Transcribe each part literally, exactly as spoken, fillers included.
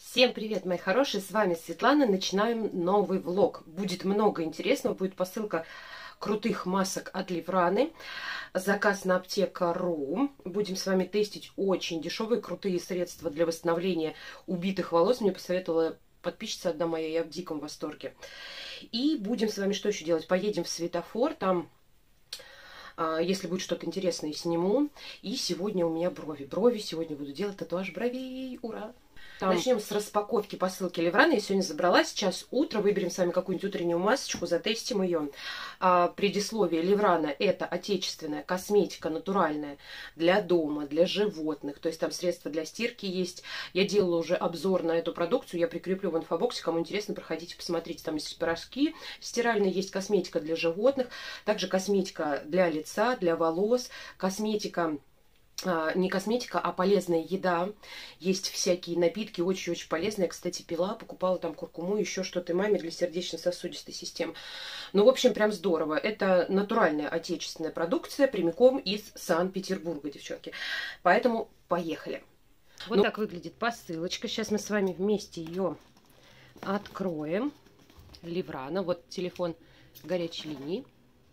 Всем привет, мои хорошие, с вами Светлана, начинаем новый влог. Будет много интересного, будет посылка крутых масок от Ливраны, заказ на аптека точка ру. Будем с вами тестить очень дешевые, крутые средства для восстановления убитых волос. Мне посоветовала подписчица одна моя, я в диком восторге. И будем с вами что еще делать? Поедем в Светофор, там... Если будет что-то интересное, сниму. И сегодня у меня брови. Брови сегодня буду делать татуаж бровей. Ура! Там. Начнем с распаковки посылки Ливраны. Я сегодня забрала. Сейчас утро. Выберем с вами какую-нибудь утреннюю масочку. Затестим ее. А, предисловие. Ливрана — это отечественная косметика, натуральная, для дома, для животных. То есть там средства для стирки есть. Я делала уже обзор на эту продукцию. Я прикреплю в инфобоксе. Кому интересно, проходите, посмотрите. Там есть порошки стиральные, есть косметика для животных. Также косметика для лица, для волос. Косметика... Не косметика, а полезная еда. Есть всякие напитки, очень-очень полезные. Я, кстати, пила, покупала там куркуму, еще что-то маме для сердечно-сосудистой системы. Ну, в общем, прям здорово. Это натуральная отечественная продукция, прямиком из Санкт-Петербурга, девчонки. Поэтому поехали. Вот ну... так выглядит посылочка. Сейчас мы с вами вместе ее откроем. Ливрана. Вот телефон горячей линии.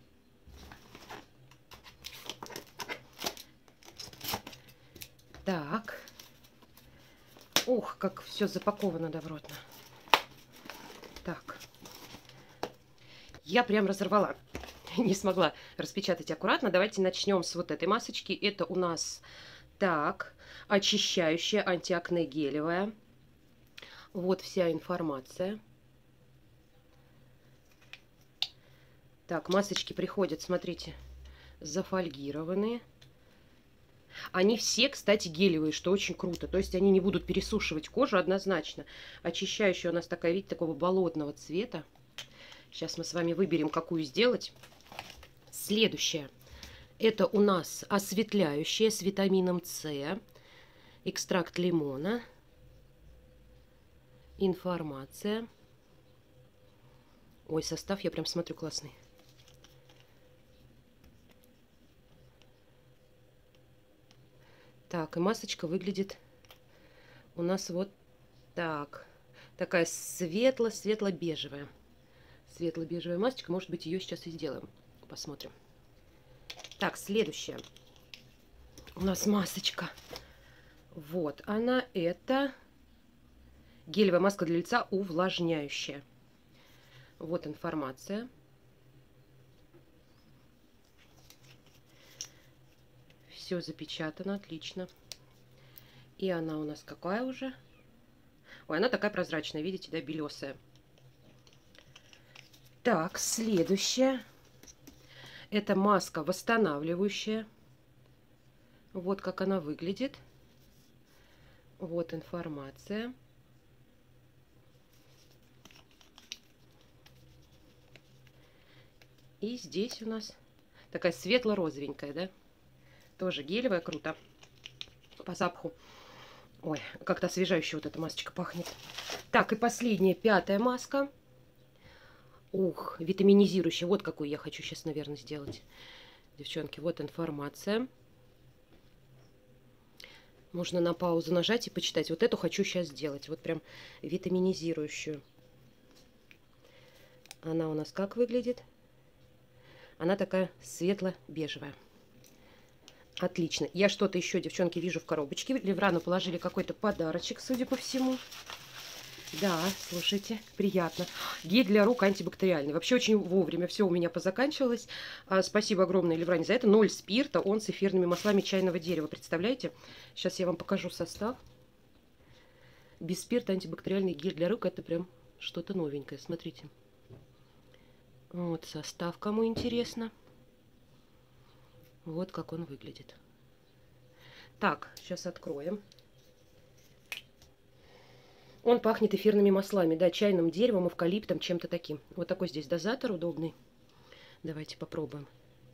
Так. Ух, как все запаковано добротно. Так. Я прям разорвала. Не смогла распечатать аккуратно. Давайте начнем с вот этой масочки. Это у нас, так, очищающая, антиакне гелевая. Вот вся информация. Так, масочки приходят, смотрите, зафольгированные. Они все, кстати, гелевые, что очень круто. То есть они не будут пересушивать кожу однозначно. Очищающая у нас такая, видите, такого болотного цвета. Сейчас мы с вами выберем, какую сделать. Следующая. Это у нас осветляющая с витамином С. Экстракт лимона. Информация. Ой, состав, я прям смотрю, классный. Так, и масочка выглядит у нас вот так. Такая светло-светло-бежевая. Светло-бежевая масочка. Может быть, ее сейчас и сделаем. Посмотрим. Так, следующая. У нас масочка. Вот она. Это гелевая маска для лица увлажняющая. Вот информация. Все запечатано, отлично. И она у нас какая уже? Ой, она такая прозрачная, видите, да, белесая. Так, следующая. Это маска восстанавливающая. Вот как она выглядит. Вот информация. И здесь у нас такая светло-розовенькая, да? Тоже гелевая, круто. По запаху. Ой, как-то освежающе вот эта масочка пахнет. Так, и последняя, пятая маска. Ух, витаминизирующая. Вот какую я хочу сейчас, наверное, сделать. Девчонки, вот информация. Можно на паузу нажать и почитать. Вот эту хочу сейчас сделать. Вот прям витаминизирующую. Она у нас как выглядит? Она такая светло-бежевая. Отлично. Я что-то еще, девчонки, вижу в коробочке. Ливрану положили какой-то подарочек, судя по всему. Да, слушайте, приятно. Гель для рук антибактериальный. Вообще очень вовремя все у меня позаканчивалось. А, спасибо огромное Ливране за это. Ноль спирта, он с эфирными маслами чайного дерева. Представляете? Сейчас я вам покажу состав. Без спирта антибактериальный гель для рук. Это прям что-то новенькое. Смотрите. Вот состав, кому интересно. Вот как он выглядит. Так, сейчас откроем. Он пахнет эфирными маслами, да, чайным деревом, эвкалиптом, чем-то таким. Вот такой здесь дозатор удобный. Давайте попробуем.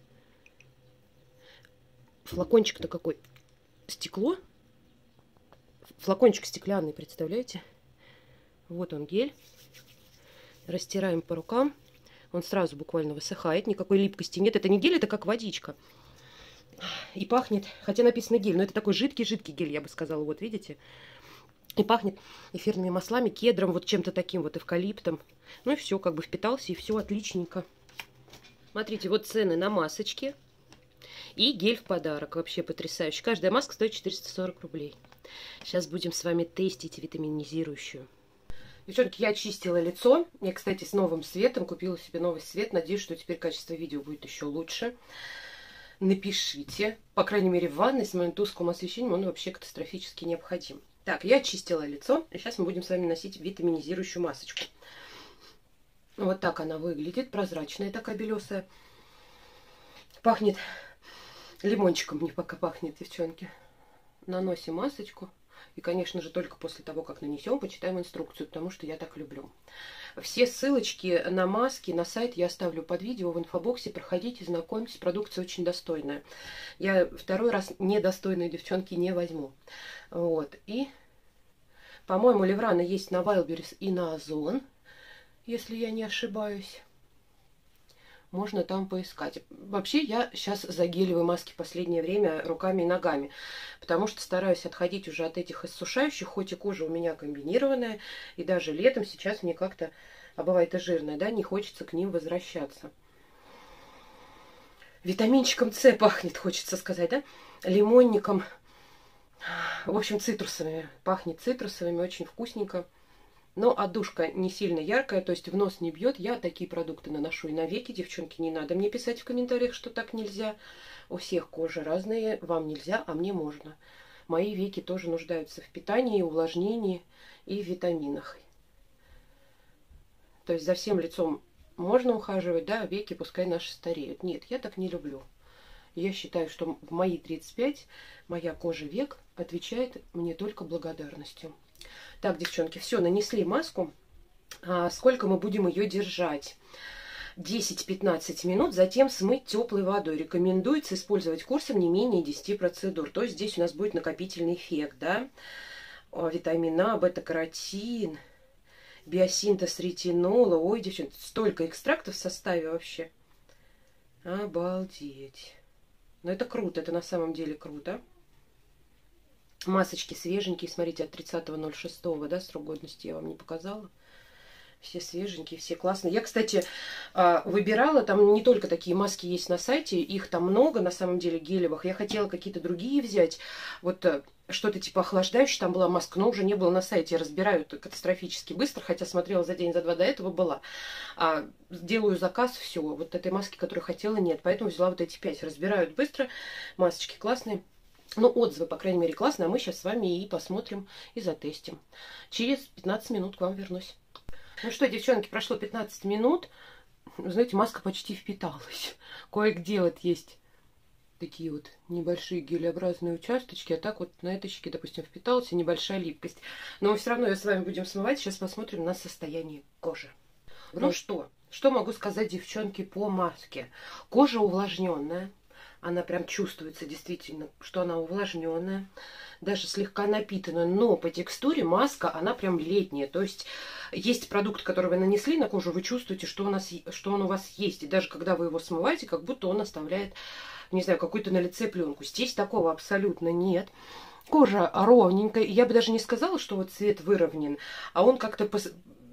Флакончик-то какой? Стекло? Флакончик стеклянный, представляете? Вот он гель. Растираем по рукам. Он сразу буквально высыхает, никакой липкости нет. Это не гель, это как водичка. И пахнет, хотя написано гель, но это такой жидкий-жидкий гель, я бы сказала. Вот видите? И пахнет эфирными маслами, кедром, вот чем-то таким, вот эвкалиптом. Ну и все, как бы впитался, и все отличненько. Смотрите, вот цены на масочки. И гель в подарок. Вообще потрясающе. Каждая маска стоит четыреста сорок рублей. Сейчас будем с вами тестить витаминизирующую. Девчонки, я очистила лицо. Я, кстати, с новым светом. Купила себе новый свет. Надеюсь, что теперь качество видео будет еще лучше. Напишите. По крайней мере, в ванной с моим тусклым освещением он вообще катастрофически необходим. Так, я очистила лицо. И сейчас мы будем с вами носить витаминизирующую масочку. Вот так она выглядит. Прозрачная такая, белесая. Пахнет лимончиком, мне пока пахнет, девчонки. Наносим масочку. И, конечно же, только после того, как нанесем, почитаем инструкцию, потому что я так люблю. Все ссылочки на маски, на сайт я оставлю под видео в инфобоксе. Проходите, знакомьтесь. Продукция очень достойная. Я второй раз недостойные девчонки не возьму. Вот. И, по-моему, Леврана есть на Wildberries и на Озон, если я не ошибаюсь. Можно там поискать. Вообще, я сейчас за гелевые маски в последнее время руками и ногами, потому что стараюсь отходить уже от этих иссушающих, хоть и кожа у меня комбинированная, и даже летом сейчас мне как-то, а бывает и жирная, да, не хочется к ним возвращаться. Витаминчиком С пахнет, хочется сказать, да, лимонником, в общем, цитрусовыми, пахнет цитрусовыми, очень вкусненько. Но отдушка не сильно яркая, то есть в нос не бьет. Я такие продукты наношу и на веки. Девчонки, не надо мне писать в комментариях, что так нельзя. У всех кожи разные. Вам нельзя, а мне можно. Мои веки тоже нуждаются в питании, увлажнении и в витаминах. То есть за всем лицом можно ухаживать, да, а веки пускай наши стареют. Нет, я так не люблю. Я считаю, что в мои тридцать пять моя кожа век отвечает мне только благодарностью. Так, девчонки, все, нанесли маску. А сколько мы будем ее держать? десять-пятнадцать минут, затем смыть теплой водой. Рекомендуется использовать курсом не менее десяти процедур. То есть здесь у нас будет накопительный эффект, да? Витамин А, бета-каротин, биосинтез ретинола. Ой, девчонки, столько экстрактов в составе вообще. Обалдеть. Но это круто, это на самом деле круто. Масочки свеженькие, смотрите, от тридцатого ноль шестого, да, срок годности я вам не показала. Все свеженькие, все классные. Я, кстати, выбирала, там не только такие маски есть на сайте, их там много, на самом деле, гелевых. Я хотела какие-то другие взять, вот что-то типа охлаждающее, там была маска, но уже не было на сайте. Я разбираю это катастрофически быстро, хотя смотрела за день, за два до этого была. А, делаю заказ, все, вот этой маски, которую хотела, нет, поэтому взяла вот эти пять. Разбирают быстро, масочки классные. Ну, отзывы, по крайней мере, классные, а мы сейчас с вами и посмотрим, и затестим. Через пятнадцать минут к вам вернусь. Ну что, девчонки, прошло пятнадцать минут. Вы знаете, маска почти впиталась. Кое-где вот есть такие вот небольшие гелеобразные участочки, а так вот на этой щеке, допустим, впиталась, и небольшая липкость. Но мы все равно ее с вами будем смывать. Сейчас посмотрим на состояние кожи. Ну что, что могу сказать, девчонки, по маске? Кожа увлажненная. Она прям чувствуется действительно, что она увлажненная, даже слегка напитанная. Но по текстуре маска, она прям летняя. То есть есть продукт, который вы нанесли на кожу, вы чувствуете, что у, нас, что он у вас есть. И даже когда вы его смываете, как будто он оставляет, не знаю, какую-то на лице пленку. Здесь такого абсолютно нет. Кожа ровненькая. Я бы даже не сказала, что вот цвет выровнен, а он как-то пос...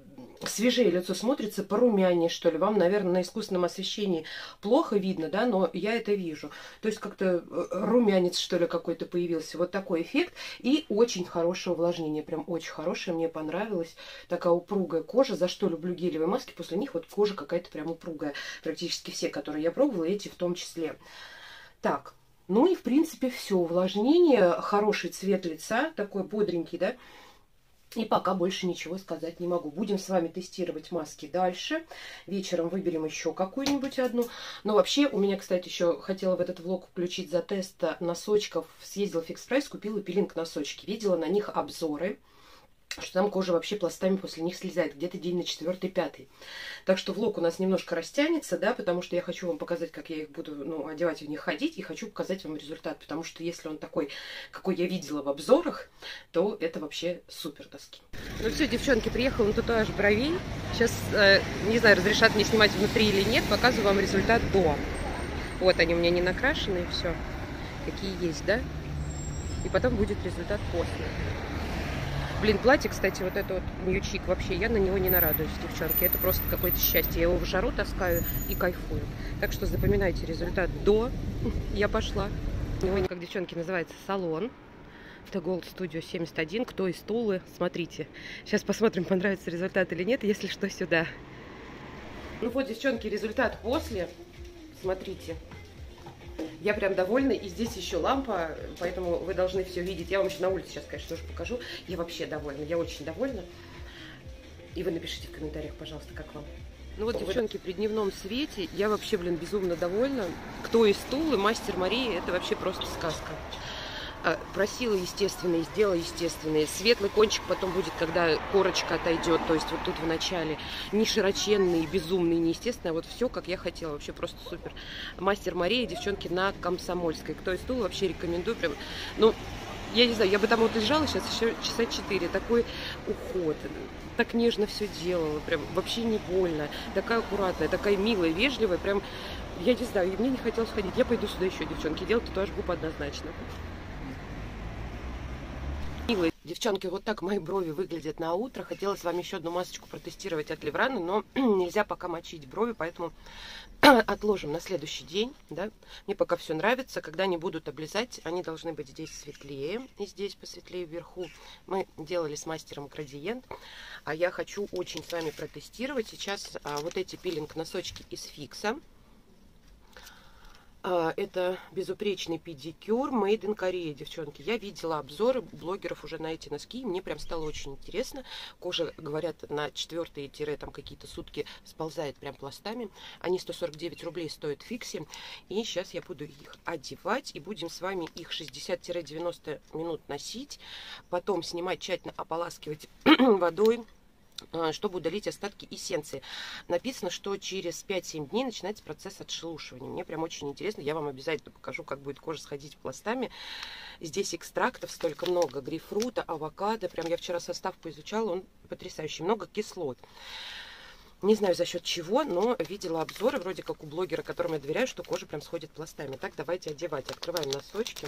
свежее лицо смотрится, порумянее, что ли. Вам, наверное, на искусственном освещении плохо видно, да, но я это вижу. То есть как-то румянец, что ли, какой-то появился. Вот такой эффект. И очень хорошее увлажнение. Прям очень хорошее, мне понравилось. Такая упругая кожа. За что люблю гелевые маски. После них вот кожа какая-то прям упругая. Практически все, которые я пробовала, эти в том числе. Так, ну и в принципе все. Увлажнение, хороший цвет лица, такой бодренький, да. И пока больше ничего сказать не могу. Будем с вами тестировать маски дальше. Вечером выберем еще какую-нибудь одну. Но вообще, у меня, кстати, еще хотела в этот влог включить за тест носочков. Съездила в Фикс Прайс, купила пилинг носочки. Видела на них обзоры, что там кожа вообще пластами после них слезает. Где-то день на четвертый-пятый. Так что влог у нас немножко растянется, да, потому что я хочу вам показать, как я их буду, ну, одевать, в них ходить. И хочу показать вам результат. Потому что если он такой, какой я видела в обзорах, то это вообще супер доски. Ну все, девчонки, приехала на татуаж бровей. Сейчас, э, не знаю, разрешат мне снимать внутри или нет. Показываю вам результат до. Вот они у меня не накрашены, и все. Какие есть, да? И потом будет результат после. Блин, платье, кстати, вот это вот ньючик, вообще я на него не нарадуюсь, девчонки. Это просто какое-то счастье. Я его в жару таскаю и кайфую. Так что запоминайте результат до. Я пошла. У него, как девчонки, называется салон. Это Gold Studio семьдесят один. Кто из Тулы? Смотрите. Сейчас посмотрим, понравится результат или нет. Если что, сюда. Ну вот, девчонки, результат после. Смотрите. Я прям довольна, и здесь еще лампа, поэтому вы должны все видеть. Я вам еще на улице сейчас, конечно, тоже покажу. Я вообще довольна, я очень довольна. И вы напишите в комментариях, пожалуйста, как вам. Ну вот, девчонки, при дневном свете я вообще, блин, безумно довольна. Кто из Тулы, мастер Марии, это вообще просто сказка. Просила естественные, сделала естественные. Светлый кончик потом будет, когда корочка отойдет. То есть вот тут в начале. Не широченный, безумный, неестественный. А вот все, как я хотела. Вообще просто супер. Мастер Мария, девчонки, на Комсомольской. Кто из Тулы, вообще рекомендую. Прям, ну, я не знаю, я бы там вот лежала сейчас еще часа четыре. Такой уход. Так нежно все делала. Прям вообще не больно. Такая аккуратная, такая милая, вежливая. Прям, я не знаю, мне не хотелось ходить. Я пойду сюда еще, девчонки. Делать татуаж губ однозначно. Милые девчонки, вот так мои брови выглядят на утро. Хотела с вами еще одну масочку протестировать от Левраны, но нельзя пока мочить брови, поэтому отложим на следующий день. Да? Мне пока все нравится. Когда они будут облизать, они должны быть здесь светлее и здесь посветлее вверху. Мы делали с мастером градиент, а я хочу очень с вами протестировать сейчас а, вот эти пилинг-носочки из Фикса. Это безупречный педикюр Made in Korea, девчонки. Я видела обзоры блогеров уже на эти носки, и мне прям стало очень интересно. Кожа, говорят, на четвертые тире там какие-то сутки сползает прям пластами. Они сто сорок девять рублей стоят в Фиксе. И сейчас я буду их одевать, и будем с вами их шестьдесят-девяносто минут носить. Потом снимать, тщательно ополаскивать водой, чтобы удалить остатки эссенции. Написано, что через пять-семь дней начинается процесс отшелушивания. Мне прям очень интересно. Я вам обязательно покажу, как будет кожа сходить пластами. Здесь экстрактов столько много. Грейпфрута, авокадо. Прям я вчера состав поизучала. Он потрясающий. Много кислот. Не знаю за счет чего, но видела обзоры, вроде как у блогера, которому я доверяю, что кожа прям сходит пластами. Так, давайте одевать. Открываем носочки.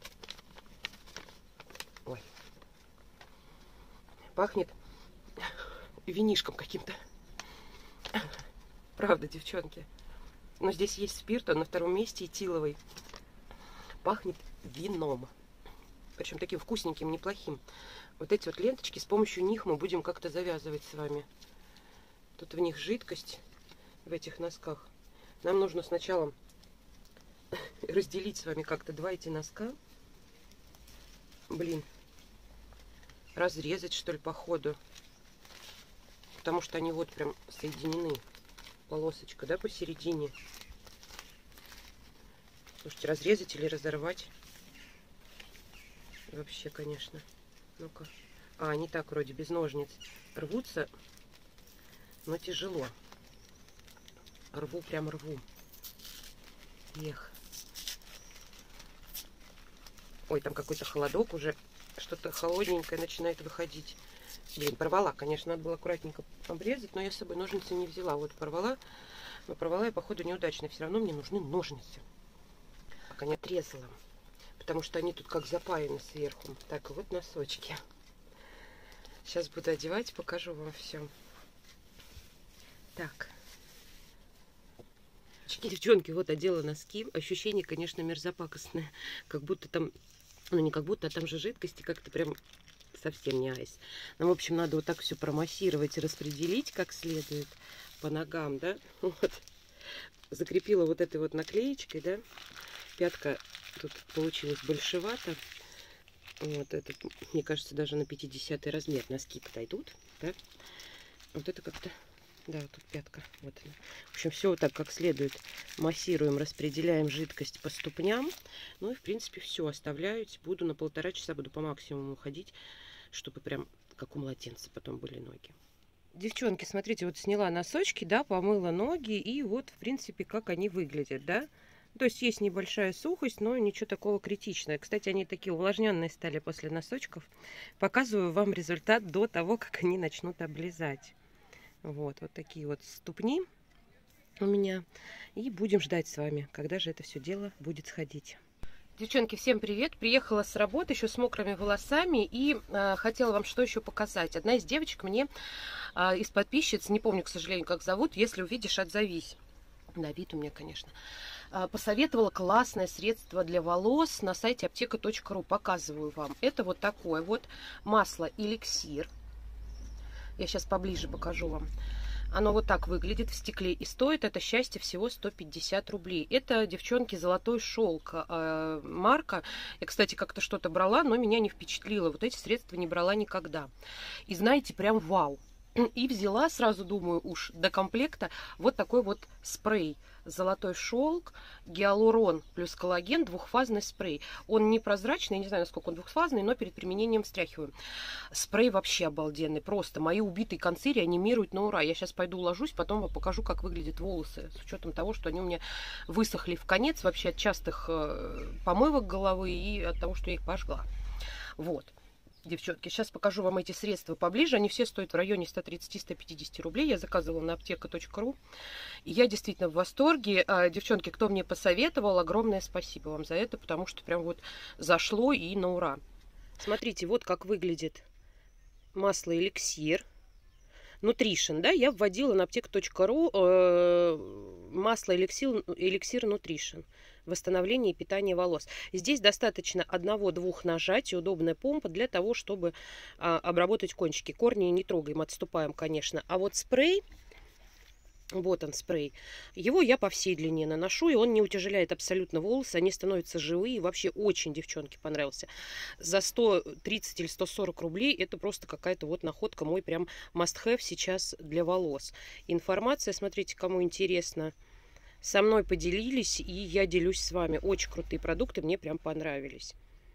Ой. Пахнет винишком каким-то. Правда, девчонки. Но здесь есть спирт, он на втором месте, этиловый. Пахнет вином. Причем таким вкусненьким, неплохим. Вот эти вот ленточки, с помощью них мы будем как-то завязывать с вами. Тут в них жидкость, в этих носках. Нам нужно сначала разделить с вами как-то два эти носка. Блин. Разрезать, что ли, по ходу. Потому что они вот прям соединены. Полосочка, да, посередине. Слушайте, разрезать или разорвать? Вообще, конечно. Ну-ка. А, они так вроде без ножниц рвутся, но тяжело. Рву, прям рву. Эх. Ой, там какой-то холодок уже. Что-то холодненькое начинает выходить. Блин, порвала, конечно, надо было аккуратненько обрезать, но я с собой ножницы не взяла. Вот порвала, но порвала я, походу, неудачно. Все равно мне нужны ножницы. Пока не отрезала, потому что они тут как запаяны сверху. Так, вот носочки. Сейчас буду одевать, покажу вам все. Так. Девчонки, вот одела носки. Ощущение, конечно, мерзопакостное. Как будто там, ну не как будто, а там же жидкости как-то прям... Совсем не айс. Нам, в общем, надо вот так все промассировать и распределить как следует по ногам, да. Вот. Закрепила вот этой вот наклеечкой, да. Пятка тут получилась большевато. Вот это, мне кажется, даже на пятидесятый размер носки подойдут, да. Вот это как-то, да, тут пятка. Вот она. В общем, все вот так как следует массируем, распределяем жидкость по ступням. Ну и, в принципе, все оставляю. Буду на полтора часа, буду по максимуму ходить, чтобы прям как у младенца потом были ноги. Девчонки, смотрите, вот сняла носочки, да, помыла ноги, и вот, в принципе, как они выглядят, да. То есть есть небольшая сухость, но ничего такого критичного. Кстати, они такие увлажненные стали после носочков. Показываю вам результат до того, как они начнут облизать. Вот, вот такие вот ступни у меня. И будем ждать с вами, когда же это все дело будет сходить. Девчонки, всем привет! Приехала с работы еще с мокрыми волосами и э, хотела вам что еще показать. Одна из девочек мне э, из подписчиц, не помню, к сожалению, как зовут, если увидишь, отзовись. На вид у меня, конечно. Э, посоветовала классное средство для волос на сайте аптека точка ру. Показываю вам. Это вот такое вот масло эликсир. Я сейчас поближе покажу вам. Оно вот так выглядит в стекле и стоит это счастье всего сто пятьдесят рублей. Это, девчонки, золотой шелк э, марка. Я, кстати, как-то что-то брала, но меня не впечатлило. Вот эти средства не брала никогда. И знаете, прям вау. И взяла, сразу думаю, уж до комплекта вот такой вот спрей. Золотой шелк, гиалурон плюс коллаген, двухфазный спрей. Он не прозрачный, не знаю, насколько он двухфазный, но перед применением встряхиваю. Спрей вообще обалденный, просто. Мои убитые концы реанимируют на ура. Я сейчас пойду уложусь, потом вам покажу, как выглядят волосы. С учетом того, что они у меня высохли в конец вообще от частых помывок головы и от того, что я их пожгла. Вот. Девчонки, сейчас покажу вам эти средства поближе. Они все стоят в районе ста тридцати — ста пятидесяти рублей. Я заказывала на аптека точка ру. И я действительно в восторге. Девчонки, кто мне посоветовал, огромное спасибо вам за это, потому что прям вот зашло и на ура. Смотрите, вот как выглядит масло эликсир. Nutrition, да, я вводила на аптека точка ру э, масло эликсир, эликсир Nutrition. Восстановление и питание волос. Здесь достаточно одного-двух нажатий, удобная помпа для того, чтобы а, обработать кончики. Корни не трогаем, отступаем, конечно. А вот спрей, вот он спрей, его я по всей длине наношу, и он не утяжеляет абсолютно волосы, они становятся живые. Вообще очень, девчонки, понравился. За сто тридцать или сто сорок рублей это просто какая-то вот находка, мой прям must-have сейчас для волос. Информация, смотрите, кому интересно, со мной поделились, и я делюсь с вами. Очень крутые продукты, мне прям понравились.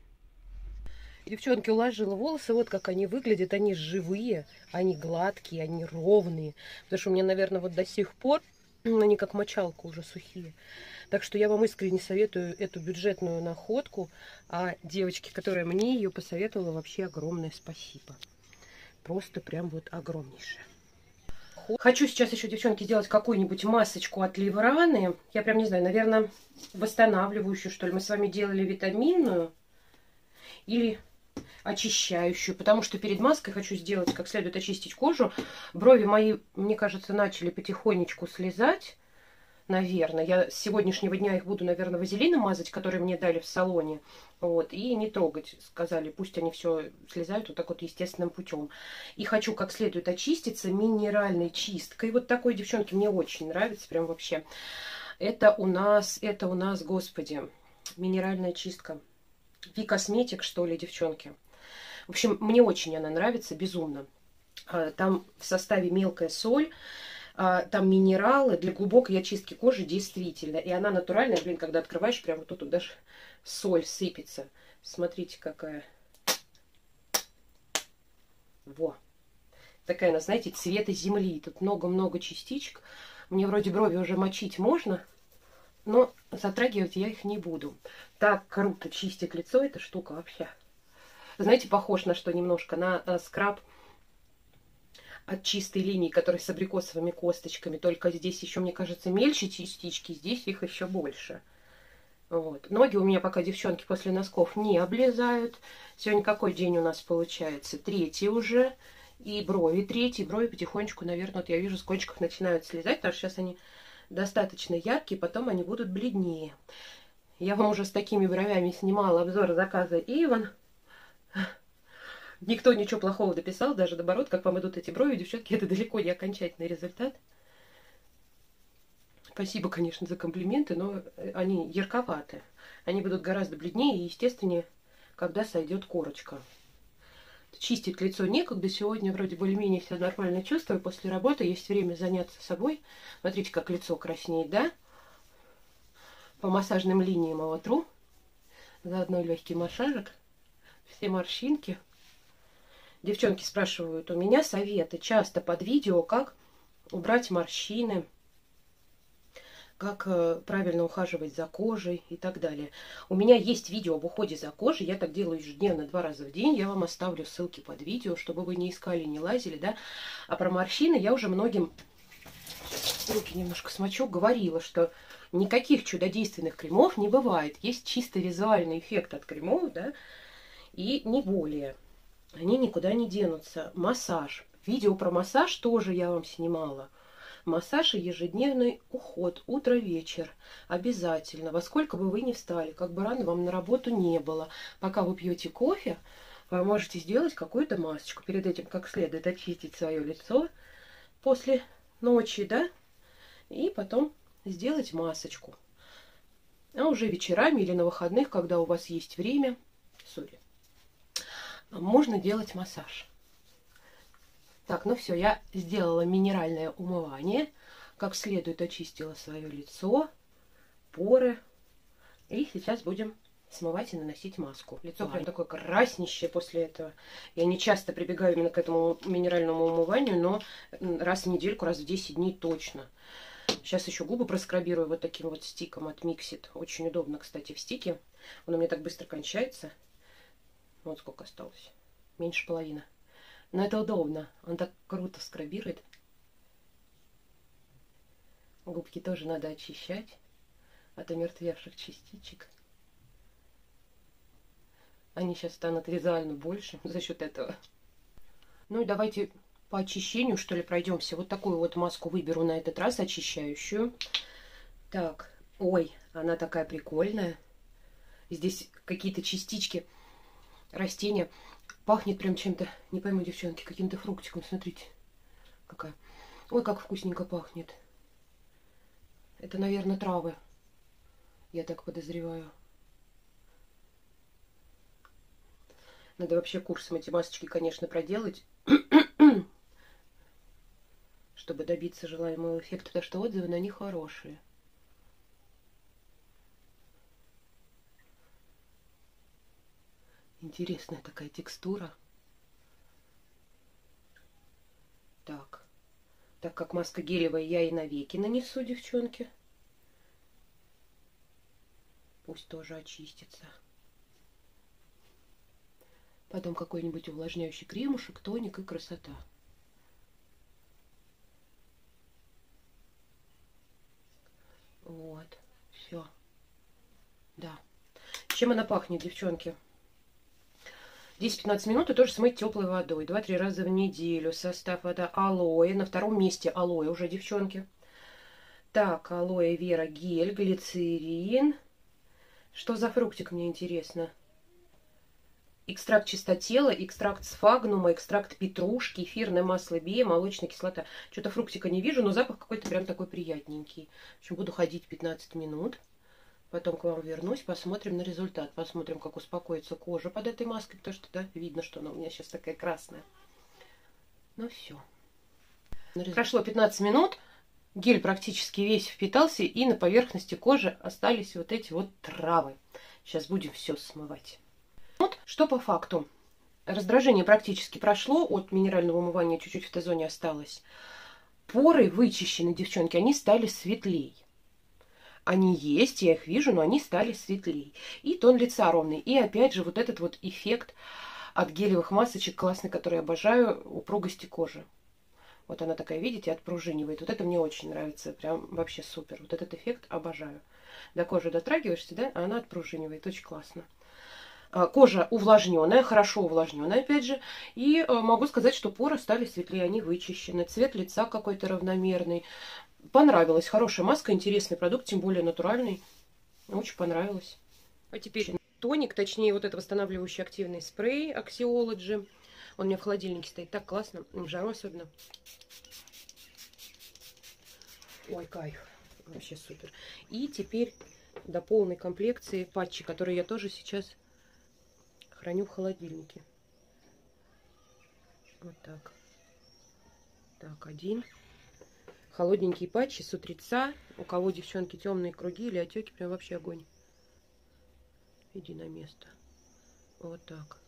Девчонки, уложила волосы, вот как они выглядят. Они живые, они гладкие, они ровные. Потому что у меня, наверное, вот до сих пор они как мочалка уже сухие. Так что я вам искренне советую эту бюджетную находку. А девочке, которая мне ее посоветовала, вообще огромное спасибо. Просто прям вот огромнейшее. Хочу сейчас еще, девчонки, сделать какую-нибудь масочку от Ливраны. Я прям не знаю, наверное, восстанавливающую, что ли. Мы с вами делали витаминную или очищающую. Потому что перед маской хочу сделать, как следует очистить кожу. Брови мои, мне кажется, начали потихонечку слезать. Наверное. Я с сегодняшнего дня их буду, наверное, вазелином мазать, который мне дали в салоне. Вот. И не трогать. Сказали, пусть они все слезают вот так вот естественным путем. И хочу как следует очиститься минеральной чисткой. Вот такой, девчонки, мне очень нравится. Прям вообще. Это у нас, это у нас, господи, минеральная чистка. Ви-косметик, что ли, девчонки. В общем, мне очень она нравится, безумно. Там в составе мелкая соль. Там минералы для глубокой очистки кожи действительно. И она натуральная, блин, когда открываешь, прям вот тут даже соль сыпется. Смотрите, какая. Во. Такая она, знаете, цвета земли. Тут много-много частичек. Мне вроде брови уже мочить можно, но затрагивать я их не буду. Так круто чистит лицо эта штука вообще. Знаете, похож на что немножко? На, на скраб от чистой линии, который с абрикосовыми косточками. Только здесь еще, мне кажется, мельче частички, здесь их еще больше. Вот. Ноги у меня пока, девчонки, после носков не облезают. Сегодня какой день у нас получается? Третий уже. И брови третий. Брови потихонечку, наверное, вот я вижу, с кончиков начинают слезать, потому что сейчас они достаточно яркие, потом они будут бледнее. Я вам уже с такими бровями снимала обзор заказа Иван. Никто ничего плохого дописал, даже наоборот, как вам идут эти брови, девчонки, это далеко не окончательный результат. Спасибо, конечно, за комплименты, но они ярковаты. Они будут гораздо бледнее и естественнее, когда сойдет корочка. Чистить лицо некогда, сегодня вроде более-менее все нормально чувствую, после работы есть время заняться собой. Смотрите, как лицо краснеет, да? По массажным линиям его тру. Заодно легкий массажик. Все морщинки. Девчонки спрашивают у меня советы часто под видео, как убрать морщины, как э, правильно ухаживать за кожей и так далее. У меня есть видео об уходе за кожей, я так делаю ежедневно, два раза в день. Я вам оставлю ссылки под видео, чтобы вы не искали, не лазили, да. А про морщины я уже многим, руки немножко смочу, говорила, что Никаких чудодейственных кремов не бывает. Есть чисто визуальный эффект от кремов, да, и не более. Они никуда не денутся. Массаж. Видео про массаж тоже я вам снимала. Массаж и ежедневный уход. Утро-вечер. Обязательно. Во сколько бы вы ни встали, как бы рано вам на работу не было. Пока вы пьете кофе, вы можете сделать какую-то масочку. Перед этим как следует очистить свое лицо после ночи, да, и потом сделать масочку. А уже вечерами или на выходных, когда у вас есть время, сори, можно делать массаж. Так, ну все, я сделала минеральное умывание, как следует очистила свое лицо, поры, и сейчас будем смывать и наносить маску. Лицо прям такое краснющее после этого. Я не часто прибегаю именно к этому минеральному умыванию, но раз в недельку, раз в десять дней точно. Сейчас еще губы проскрабирую вот таким вот стиком от Mixit. Очень удобно, кстати, в стике. Он у меня так быстро кончается. Вот сколько осталось. Меньше половины. Но это удобно. Он так круто скрабирует. Губки тоже надо очищать от омертвевших частичек. Они сейчас станут визуально больше за счет этого. Ну и давайте по очищению, что ли, пройдемся. Вот такую вот маску выберу на этот раз, очищающую. Так, ой, она такая прикольная. Здесь какие-то частички растения. Пахнет прям чем-то, не пойму, девчонки, каким-то фруктиком. Смотрите, какая. Ой, как вкусненько пахнет. Это, наверное, травы. Я так подозреваю. Надо вообще курсом эти масочки, конечно, проделать, чтобы добиться желаемого эффекта, потому что отзывы на них хорошие. Интересная такая текстура. Так. Так как маска гелевая, я и на веки нанесу, девчонки. Пусть тоже очистится. Потом какой-нибудь увлажняющий кремушек, тоник и красота. Вот. Все. Да. Чем она пахнет, девчонки? десять-пятнадцать минут и тоже смыть теплой водой. два-три раза в неделю. Состав вода алоэ. На втором месте алоэ уже, девчонки. Так, алоэ вера гель, глицерин. Что за фруктик, мне интересно? Экстракт чистотела, экстракт сфагнума, экстракт петрушки, эфирное масло бия, молочная кислота. Что-то фруктика не вижу, но запах какой-то прям такой приятненький. В общем, буду ходить пятнадцать минут. Потом к вам вернусь, посмотрим на результат. Посмотрим, как успокоится кожа под этой маской, потому что, да, видно, что она у меня сейчас такая красная. Ну все. Прошло пятнадцать минут, гель практически весь впитался, и на поверхности кожи остались вот эти вот травы. Сейчас будем все смывать. Вот что по факту. Раздражение практически прошло, от минерального умывания чуть-чуть в Т-зоне осталось. Поры вычищены, девчонки, они стали светлей. Они есть, я их вижу, но они стали светлей. И тон лица ровный. И опять же вот этот вот эффект от гелевых масочек классный, который я обожаю, упругости кожи. Вот она такая, видите, отпружинивает. Вот это мне очень нравится, прям вообще супер. Вот этот эффект обожаю. До кожи дотрагиваешься, да, а она отпружинивает, очень классно. Кожа увлажненная, хорошо увлажненная, опять же. И могу сказать, что поры стали светлее, они вычищены. Цвет лица какой-то равномерный. Понравилась. Хорошая маска, интересный продукт, тем более натуральный. Очень понравилось. А теперь тоник, точнее вот это восстанавливающий активный спрей Axiology. Он у меня в холодильнике стоит. Так классно. В жару особенно. Ой, кайф. Вообще супер. И теперь до полной комплекции патчи, которые я тоже сейчас храню в холодильнике. Вот так. Так, один. Холодненькие патчи с утреца. У кого, девчонки, темные круги или отеки, прям вообще огонь. Иди на место. Вот так.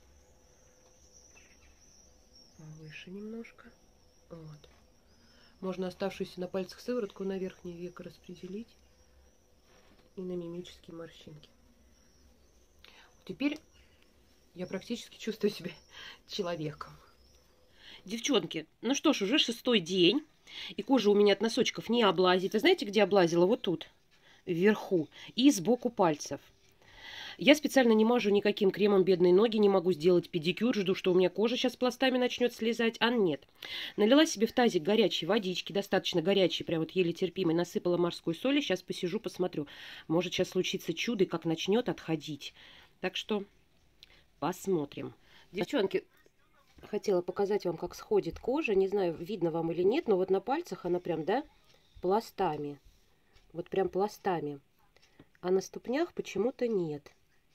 Выше немножко. Вот. Можно оставшуюся на пальцах сыворотку на верхнее веко распределить. И на мимические морщинки. Теперь я практически чувствую себя человеком. Девчонки, ну что ж, уже шестой день. И кожа у меня от носочков не облазит. Вы знаете, где облазила? Вот тут. вверху и сбоку пальцев. Я специально не мажу никаким кремом бедные ноги, не могу сделать педикюр, жду, что у меня кожа сейчас пластами начнет слезать, а нет. Налила себе в тазик горячей водички, достаточно горячей, прям вот еле терпимой, насыпала морской соли, сейчас посижу, посмотрю. Может сейчас случится чудо, и как начнет отходить. Так что посмотрим. Девчонки, хотела показать вам, как сходит кожа, не знаю, видно вам или нет, но вот на пальцах она прям, да, пластами. Вот прям пластами. А на ступнях почему-то нет.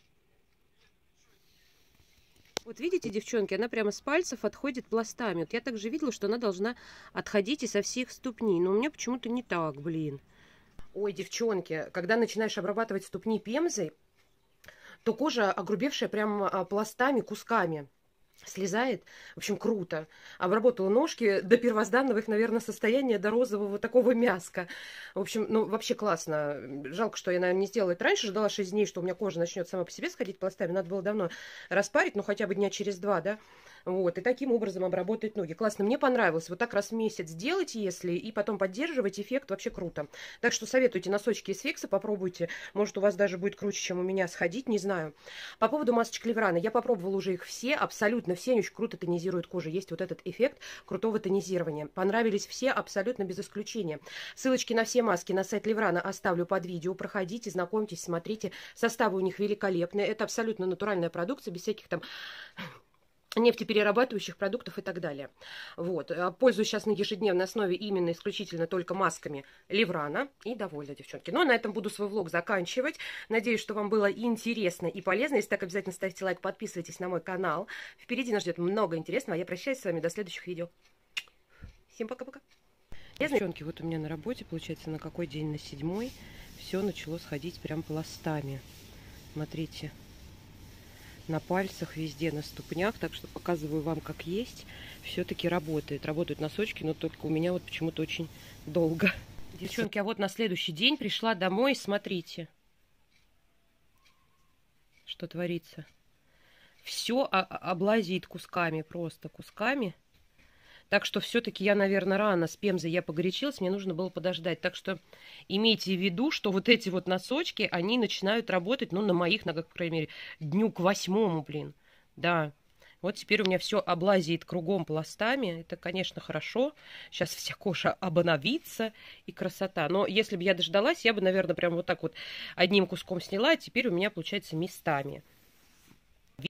Вот видите, девчонки, она прямо с пальцев отходит пластами. Вот я также видела, что она должна отходить и со всех ступней. Но у меня почему-то не так, блин. Ой, девчонки, когда начинаешь обрабатывать ступни пемзой, то кожа огрубевшая прям пластами, кусками слезает. В общем, круто. Обработала ножки до первозданного их, наверное, состояния, до розового такого мяска. В общем, ну, вообще классно. Жалко, что я, наверное, не сделала это раньше. Ждала шесть дней, что у меня кожа начнет сама по себе сходить пластами. Надо было давно распарить, ну, хотя бы дня через два, да. Вот, и таким образом обработать ноги. Классно, мне понравилось. Вот так раз в месяц делать, если, и потом поддерживать, эффект вообще круто. Так что советуйте носочки из Фекса, попробуйте. Может, у вас даже будет круче, чем у меня сходить, не знаю. По поводу масочек Леврана. Я попробовала уже их все, абсолютно все. Они очень круто тонизируют кожу. Есть вот этот эффект крутого тонизирования. Понравились все, абсолютно без исключения. Ссылочки на все маски на сайт Леврана оставлю под видео. Проходите, знакомьтесь, смотрите. Составы у них великолепные. Это абсолютно натуральная продукция, без всяких там нефтеперерабатывающих продуктов и так далее. Вот. Пользуюсь сейчас на ежедневной основе именно исключительно только масками Леврана. И довольна, девчонки. Ну, а на этом буду свой влог заканчивать. Надеюсь, что вам было интересно и полезно. Если так, обязательно ставьте лайк, подписывайтесь на мой канал. Впереди нас ждет много интересного. А я прощаюсь с вами до следующих видео. Всем пока-пока. Девчонки, вот у меня на работе, получается, на какой день? На седьмой. Все начало сходить прям пластами. Смотрите. На пальцах, везде, на ступнях. Так что показываю вам, как есть. Все-таки работает. Работают носочки, но только у меня вот почему-то очень долго. Девчонки, а вот на следующий день пришла домой. Смотрите, что творится. Все облазит кусками, просто кусками. Так что все-таки я, наверное, рано с пемзой я погорячилась, мне нужно было подождать. Так что имейте в виду, что вот эти вот носочки, они начинают работать, ну, на моих ногах, по крайней мере, дню к восьмому, блин. Да, вот теперь у меня все облазит кругом пластами. Это, конечно, хорошо. Сейчас вся кожа обновится и красота. Но если бы я дождалась, я бы, наверное, прям вот так вот одним куском сняла, а теперь у меня получается местами.